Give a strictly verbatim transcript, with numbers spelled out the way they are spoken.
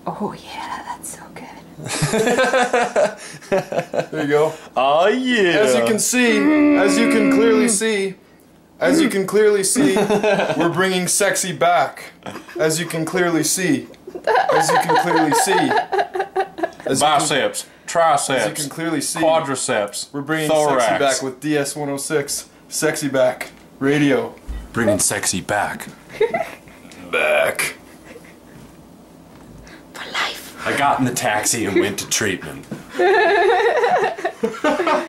Oh yeah, that's so good. There you go. Oh yeah. As you can see, as you can clearly see, as you can clearly see, we're bringing sexy back. As you can clearly see, as you can clearly see, as biceps, you can, triceps, as you can clearly see, quadriceps. we're bringing thorax. sexy back with D S one oh six, sexy back radio. Bringing sexy back. Back. For life. I got in the taxi and went to treatment.